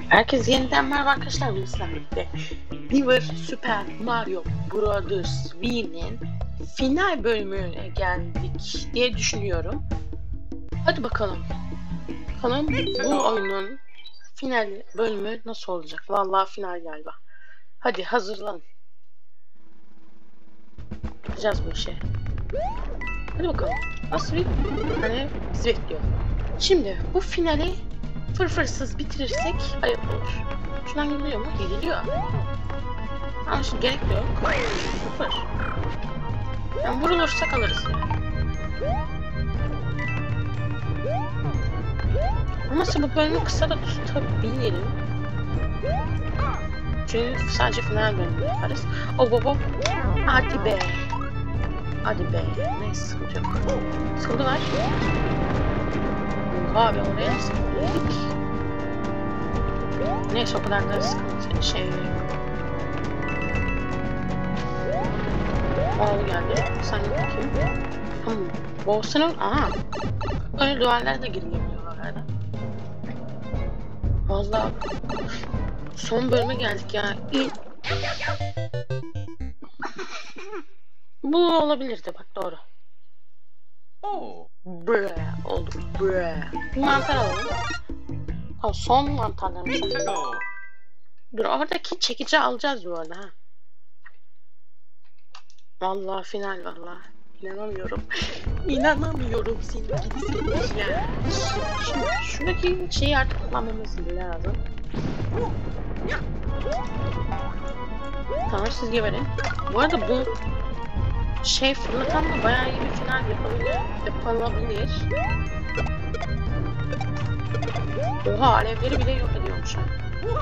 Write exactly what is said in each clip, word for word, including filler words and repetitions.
Herkes yeniden merhaba arkadaşlar, bu sizlerle birlikte River Super Mario Bros. Wii'nin final bölümüne geldik diye düşünüyorum. Hadi bakalım. Bakalım bu oyunun final bölümü nasıl olacak? Vallahi final galiba. Hadi hazırlanın. Yapacağız bu işi. Hadi bakalım. Nasıl bir hani bizi bekliyor. Şimdi bu finali fırfırsız bitirirsek ayıp olur. Şuradan gidiliyor mu? Gidiliyor. Ama şimdi gerek yok. Sıfır. Yani vurulursak alırız. Ama bu bölümü kısa da tutabilirim. Çünkü sadece final bölümü yaparız. O baba. Hadi be. Hadi be. Neyse, sıkıntı yok. Sıkıntı var. Abi oraya sıkıldık. Neyse, o kadar da sıkıntı şey yok. Oğlu geldi. Sen git bakayım. Hmm. Boss'un aha. Öyle duvarlara da girilebiliyor arada. Vallahi son bölüme geldik ya. Bu olabilirdi bak, doğru. Oh. Bre oldu. Bre. Bir mantar alalım. Ha, son mantarlarımız. Dur, oradaki çekici alacağız bu arada ha. Vallahi final vallahi. İnanamıyorum. İnanamıyorum seni gidi seyirciler. Şimdi şuradaki şeyi artık kullanmamız lazım. Tamam, siz geberin. Bu arada bu şey fırlatanla bayağı iyi bir final yapabilir. Yapılabilir. Oha, alevleri bile yok ediyormuş ha.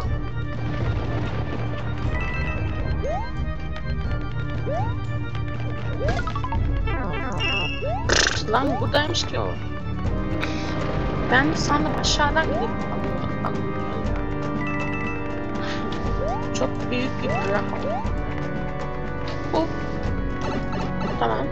Lan buradaymış ki o. Ben de sandım aşağıdan gidip alalım. Çok büyük bir bırak. Hop. Tamam.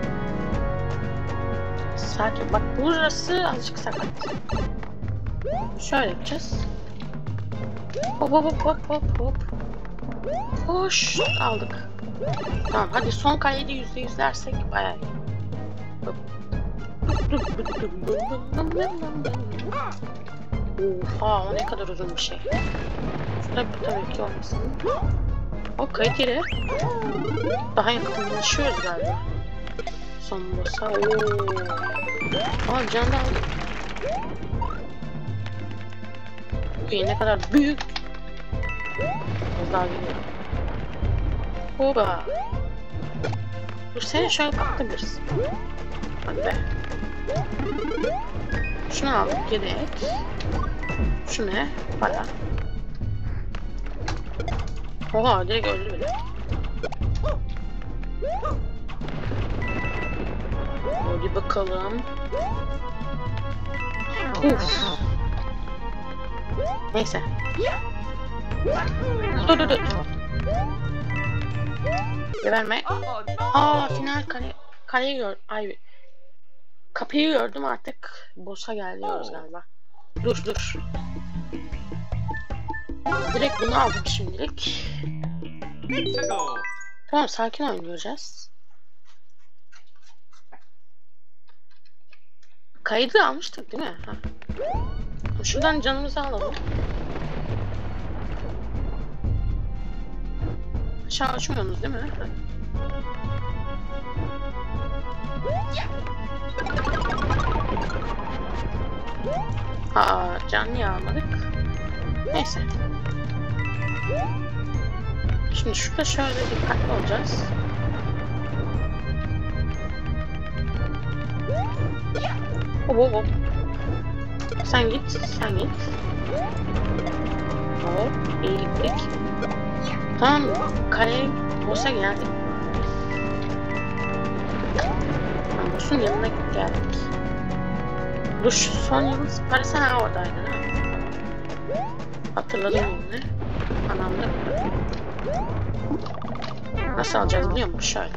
Sakin. Bak burası azıcık sakat. Şöyle yapacağız. Hop hop hop hop hop hop. Hoş aldık. Tamam, hadi son kaleyi de yüzde yüz dersek bayağı iyi. Oha, o ne kadar uzun bir şey. Şurada bir tabii ki olmasın. O kayıt yeri. Daha yakınlaşıyoruz galiba. Son boss'a. Ooo. Aa, can da aldım. Bu ne kadar büyük. Az daha geliyor. Hoba. Dur, seni şöyle kapatabiliriz. Hadi be. Şunu aldık, yedek. Şu ne? Para. Oha, direkt öldü bile. Hadi bakalım. Uf. Neyse. Dur dur dur. Geberme. Aa, final kale. Kaleyi gör. Ay. Kapıyı gördüm, artık boss'a geliyoruz galiba. Dur dur. Direkt bunu aldım şimdilik. Tamam, sakin oynayacağız. Kaydı almıştık değil mi? Ha. Şuradan canımızı alalım. Aşağı açmıyorsunuz değil mi? Ha. Aa, can niye almadık? Neyse. Şimdi şurada şöyle dikkatli olacağız. Hop hop hop. Sen git, sen git. Hop, iyi gittik. Tamam, kaleye boss'a geldik. Tamam, boss'un yanına geldik. Dur, şu son yıldız parası ha oradaydı ha. Hatırladım yine. Anamda. Nasıl alacağız biliyor musun? Şöyle.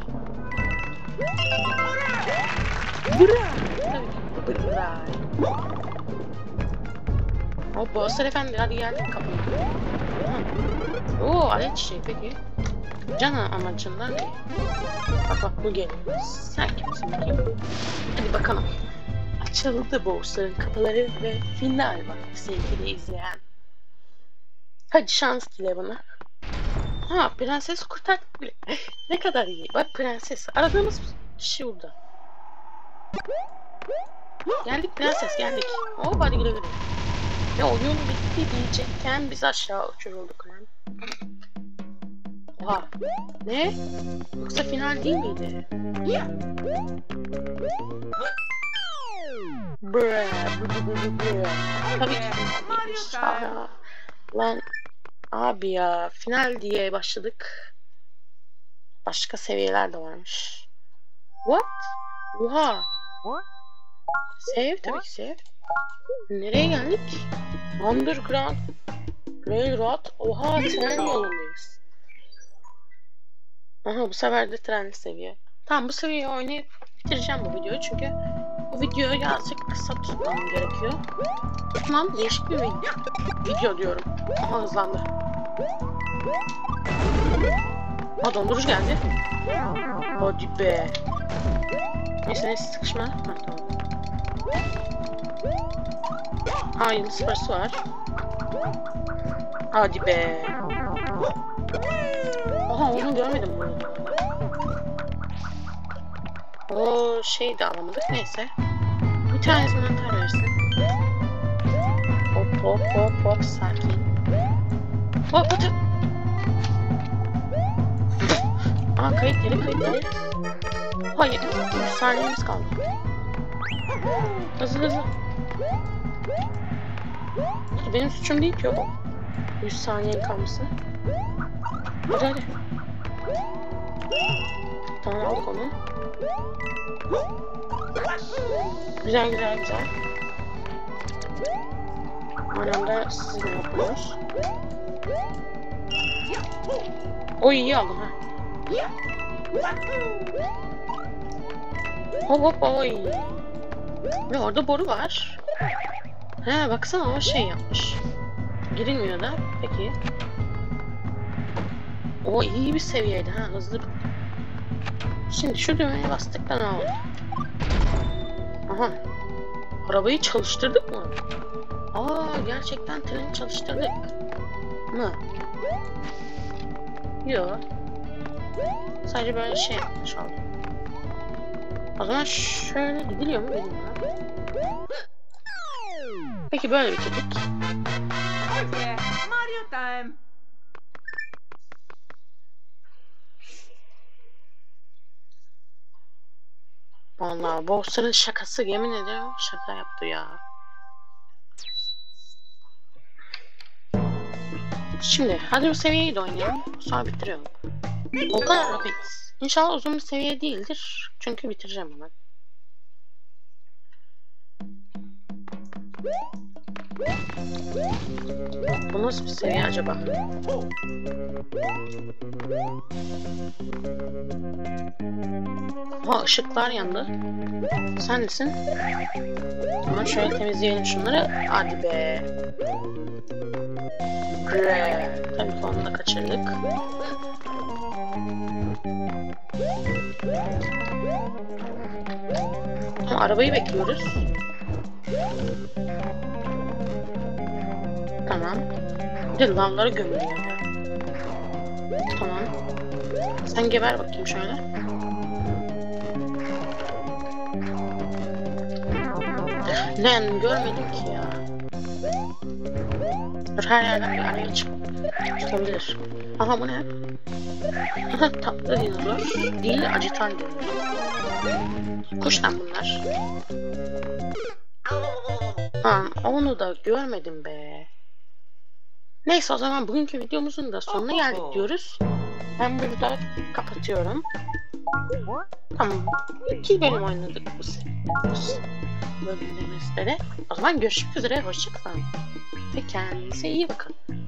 Bırak. Tabii ki bırak. O Boğazlar Efendi hadi geldik kapıya. Oo alet çiçeği peki. Canı amacından ne? Bak bak bu geliyor. Sen kimsin bakayım? Hadi bakalım. Açıldı Boğazların kapıları ve final vakti sevgili izleyen. Hadi şans dile bana. Ha prenses kurtardık bile. Ne kadar iyi. Bak prenses. Aradığımız kişi burada. Geldik prenses geldik. Oh hadi güle güle. Ya oyun bitti diyecekken biz aşağı uçurulduk lan. Oha. Ne? Yoksa final değil miydi? Bre, bre, bre, bre. Tabii ki finaliymiş. Aa, lan abi ya final diye başladık. Başka seviyeler de varmış. What? Oha. Save tabii ki save. Nereye geldik? Underground Railroad. Oha tren yolundayız. Aha bu sefer de trenli seviye. Tamam bu seviyeyi oynayıp bitireceğim bu videoyu çünkü bu videoyu birazcık kısa tutmam gerekiyor. Tamam değişik bir video, video diyorum. Aha hızlandı. Ha dondurucu geldi. Hadi be. Neyse neyse sıkışma. Ha tamam. Aa yıldız parası var. Hadi be. Oha onu görmedim bunu. O şey de alamadık neyse. Bir tanesi mantar versin. Hop hop hop hop sakin. Hop hop. Aa kayıt yeri kayıt yeri. Hayır. üç saniyemiz kaldı. Hızlı hızlı. Benim suçum değil ki o. yüz saniyenin kalması. Hadi hadi. Tamam aldık onu. Güzel güzel güzel. Annemde siz ne yapıyorsunuz? O iyi aldım ha. Hop hop oy. Ve orada boru var. He baksana o şey yapmış. Girilmiyor da. Peki. O iyi bir seviyeydi ha hızlı. Şimdi şu düğmeye bastıktan oldu. Aha. Arabayı çalıştırdık mı? Aa gerçekten treni çalıştırdık. Mı? Yok. Sadece böyle şey yapmış oldum. O zaman şöyle gidiliyor mu bilmiyorum. Peki böyle bitirdik. Okay, Mario time. Vallahi Bowser'ın şakası yemin ederim şaka yaptı ya. Şimdi hadi bu seviyeyi de oynayalım. Sonra bitiriyorum. O kadar rapid. İnşallah uzun bir seviye değildir. Çünkü bitireceğim hemen. Bu nasıl bir seviye acaba? Oha ışıklar yandı. Sen nesin? Ama şöyle temizleyelim şunları. Hadi be. Bre. Tabii ki onu da kaçırdık. Ama arabayı bekliyoruz. Tamam. Bir de lavları gömülüyor ya. Tamam. Sen geber bakayım şöyle. Lan görmedim ki ya. Dur her yerden bir araya çık çıkabilir. Aha bu ne? Aha tatlı dinozor. Değil acıtan dinozor. Kuştan bunlar. Ha, onu da görmedim be. Neyse o zaman bugünkü videomuzun da sonuna geldik diyoruz. Ben burada kapatıyorum. Tamam. İki bölüm oynadık bu bölümlerimizde de. O zaman görüşmek üzere. Hoşçakalın. Ve kendinize iyi bakın.